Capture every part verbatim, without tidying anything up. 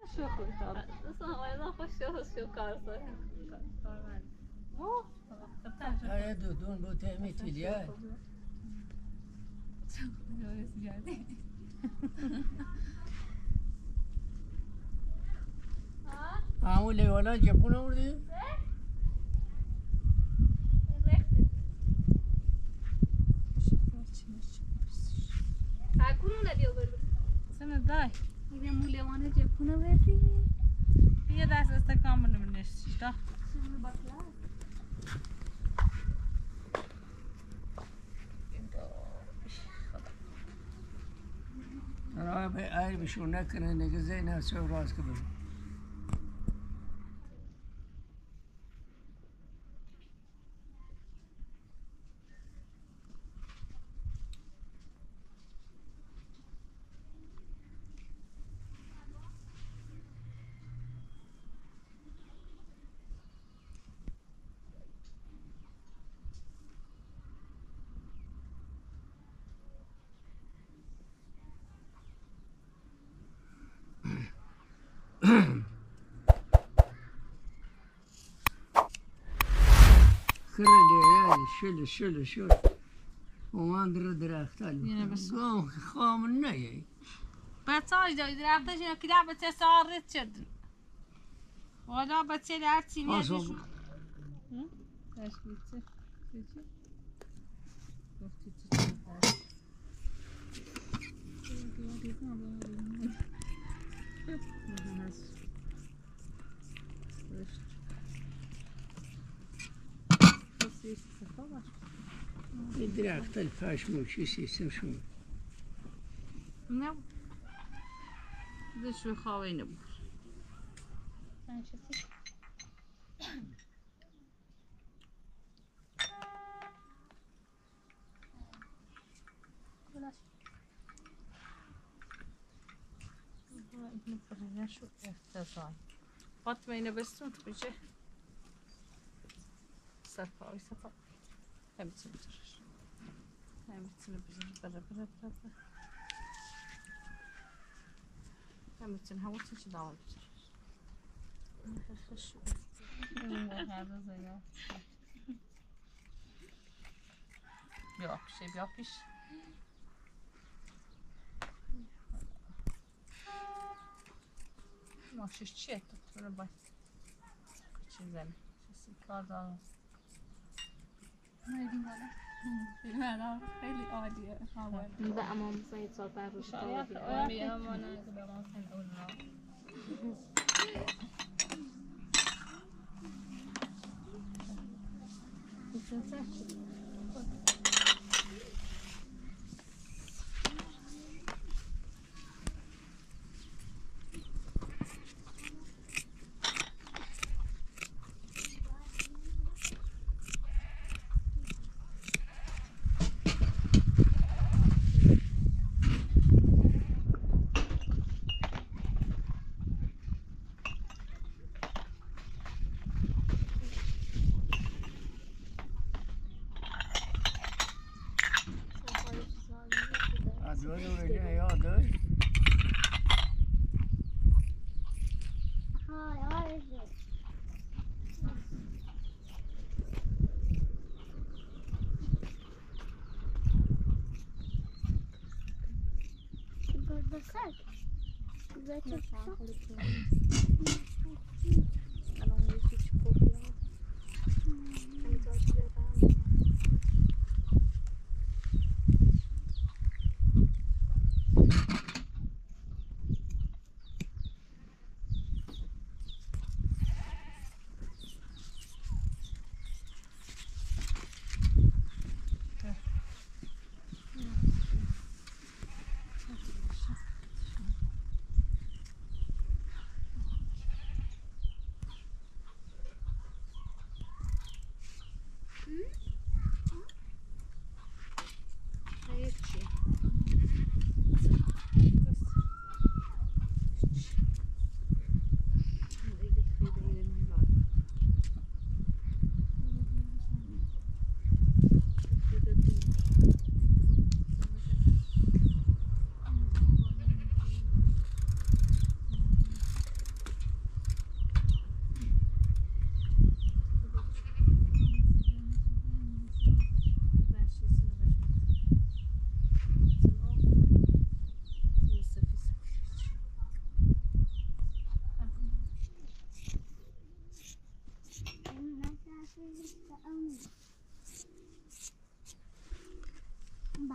شو خوشحال اصلا واینا خوش شو کار سر کارمند اوه هر دو دون بو تهمی تیلیه همون لیوالا جپون آوردی؟ هاكونونا ديو برضو سنة داي إذا مو ليوانا جابونا بردي هي داس استكامل من الشتا شنو بطلع ترى هاي بشون نكنا نجزينا سو راس كبر خرلي يعني شل شل شل وما ندري درختال بس قام خام النية بتاعي ده إذا عبتش أنا كده بتسعرت شد ولا بتصير عارتي ليه أصلا ايش بتصير تيجي وقتي تيجي درخت الفاش موشي سيستم شو نه ده شو خواهی نبود شو افتضاحی فاطمه اینو بستون تو بشه صفایی صفایی همیتونه بذارش همیتونه بذارش بره بره بره بره همیتونه همونتون چه دامن بذارش خش شو بیا پیشه بیا پیش ماشش چیه تو تو باید چی زنی چیزی کار دارم نایدیم بالا فیلم الان خیلی عالیه و اما مثلا یه سال بر روش شاید آمی امانه که به ما سن اون را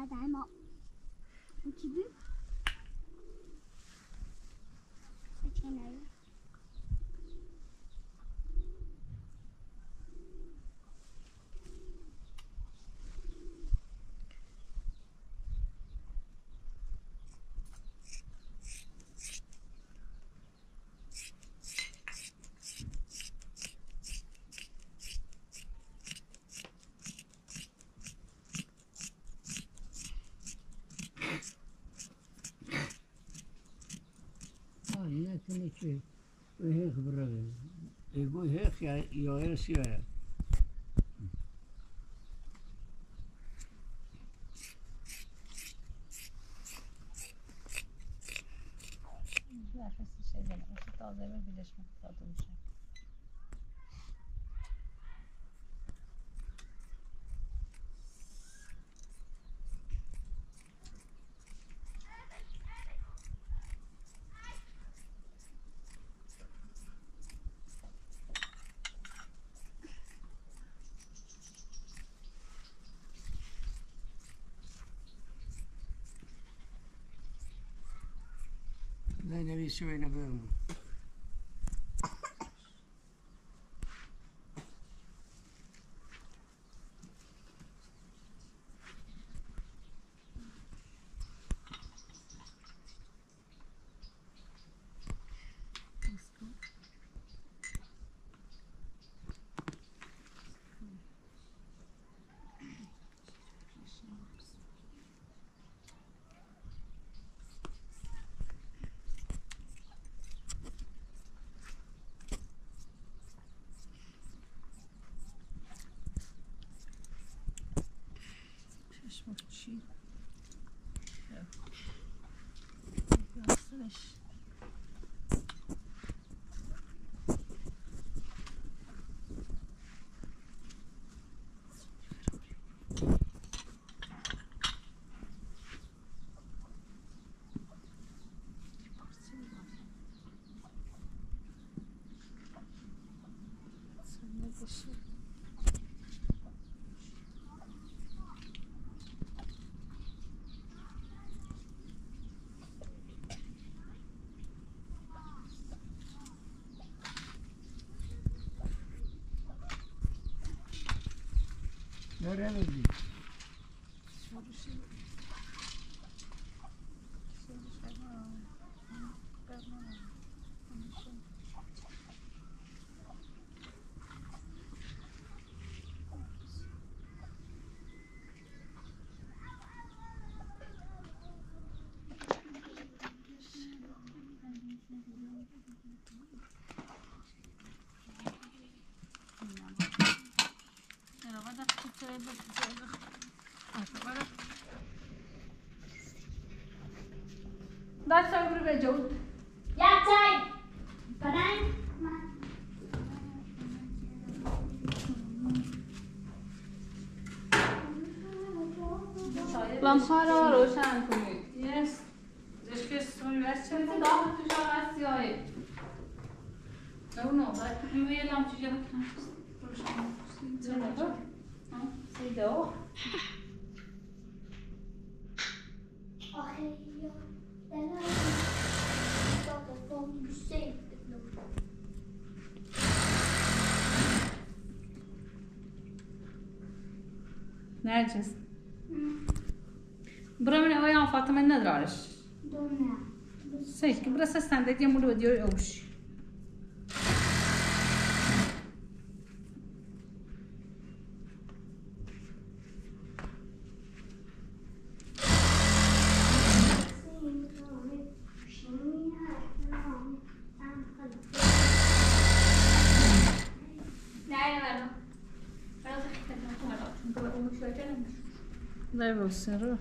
بعد اما چی بود؟ چی نگه؟ نکنه که هیخ بره ایگو هیخ یا ایس یا تازه ببینش مختاده میشه نه نویسی بینه بگم چشم چی؟ راستش داره بگی دست رو برو به جود یا چای برای لامپا رو روشن کنید یس دشکستون بس چه داخل تو جا هستی های اونو باید میوه یه لامپ چیزی بکنم روشن سی دو آخه یا دلار داده فون بیشتری نرجس برا من اويا فاطمه ندرارش دونه سيك برا سستاندك يمر وديو اوش لا بوسر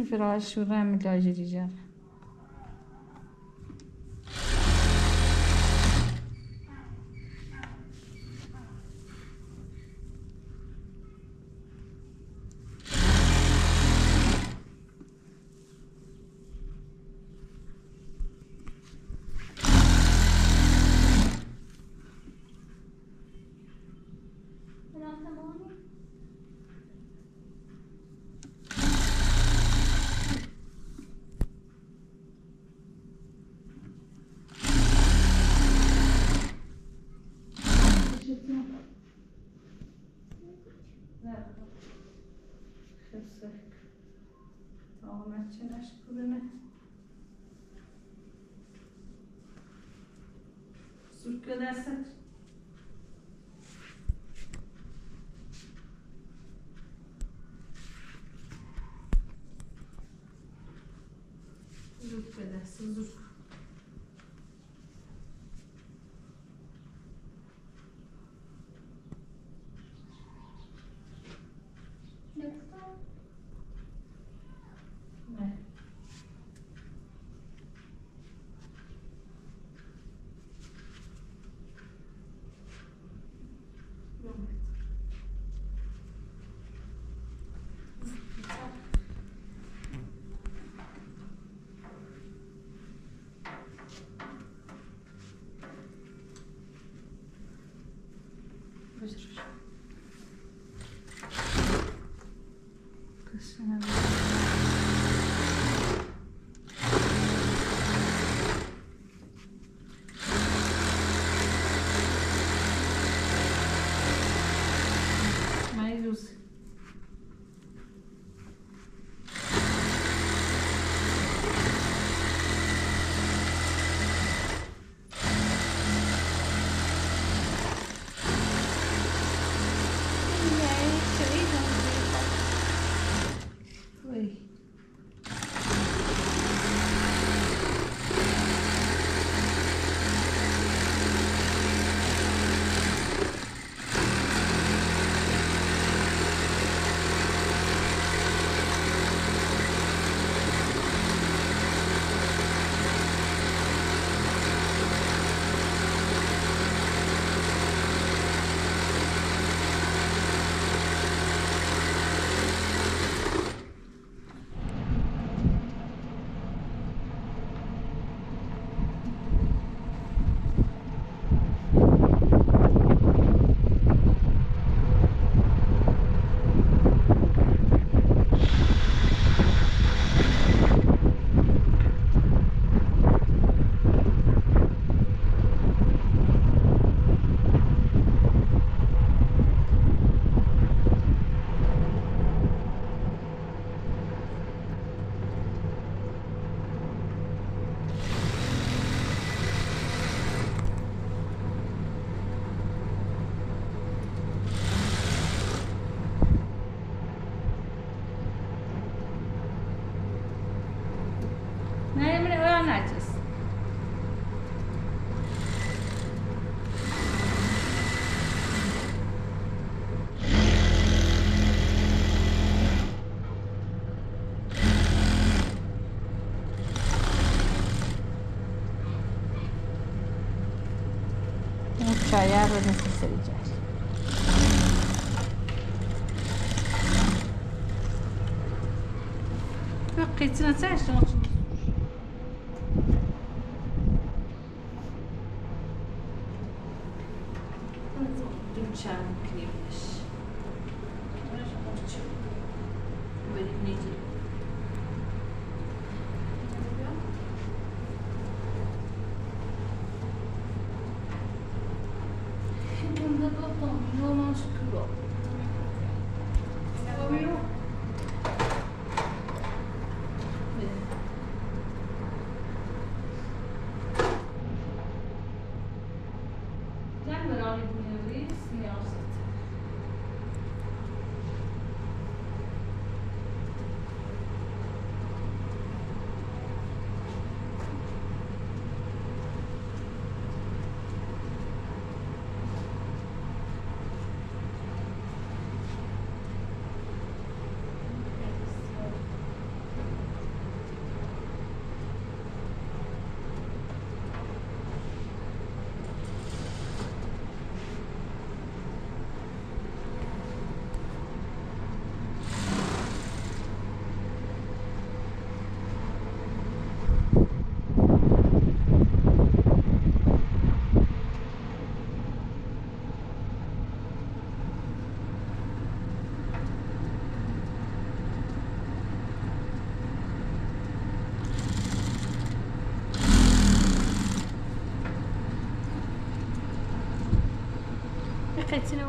فراش ورم لاجري جار Sürükle dersen. Sürükle dersin, sürük. Ne? Bıcır. Kışına Mayus. Oi. Nej, men det övernattes. Muchaya رو necessary جاش. بقيت نتاعش Çağın kıymış. Böyle neydi? Bunda da tam normal çıkıyor. Yapamıyor. Ben de abi bunu yapayım. Siyasi. قتنو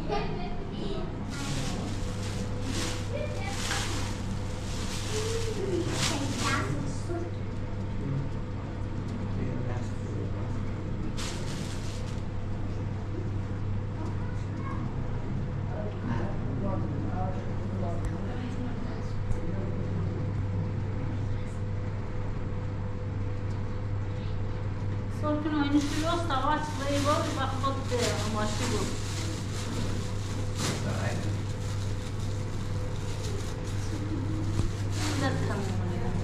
Solken oyuncu yok, savaş sırayı var, bak bak amaçlı bu. Güzel tamam ya.